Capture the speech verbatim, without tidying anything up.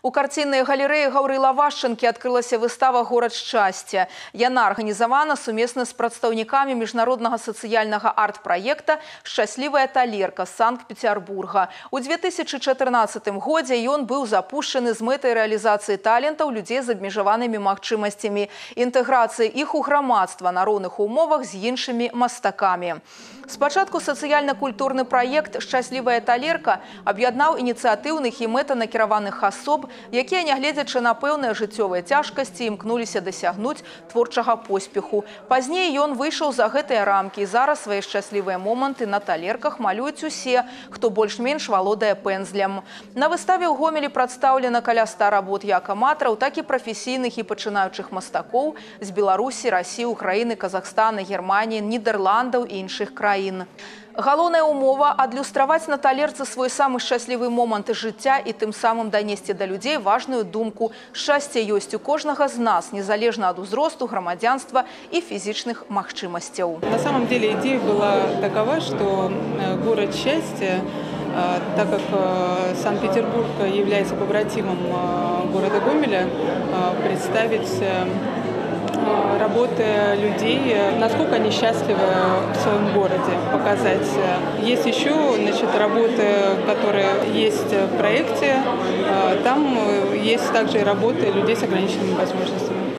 У карціннай галерэі Гаўрыла Вашчанкі адкрылася выстава «Горад шчасця». Яна арганізавана сумесна з прадстаўнікамі міжнароднага сацыяльнага арт-праекта «Шчаслівая талерка» з Санкт-Петербурга. У две тысячы чатырнаццатым годзе ён быў запушчаны з мэтай рэалізацыі талентаў людзей з абмежаванымі магчымасцямі, інтэграцыі іх у грамадства на роўных умовах з іншымі мастакамі. Спачатку сацыяльна-культурны праект «Шчаслівая талерка» аб'яднаў ініцыятыўных і мэтанакіраваных асоб, якія, нягледзячы на пэўныя жыццёвыя цяжкасці, імкнуліся дасягнуць творчага поспеху. Пазней ён выйшаў за гэтыя рамкі, і зараз свае шчаслівыя моманты на талерках малююць усе, хто больш-менш валодае пэнзлем. На выставе ў Гомелі прадстаўлена каля ста работ як аматараў, так і прафесійных і пачынаючых мастакоў з Беларусі, Расіі, Украіны, Казахстана, Германіі, Нідерландаў і іншых краін. Галоўная умова – адлюстраваць на талерцы свой самы шчаслівы момант жыцця і тым самым данесці да людзей важную думку. Шчасце ёсць у кожнага з нас, незалежна ад узросту, грамадзянства і фізічных магчымасцяў. На самом деле идея была такова, что город счастья, так как Санкт-Петербург является побратимом города Гомеля, представить работы людей, насколько они счастливы в своем городе, показать. Есть еще, значит, работы, которые есть в проекте, там есть также и работы людей с ограниченными возможностями.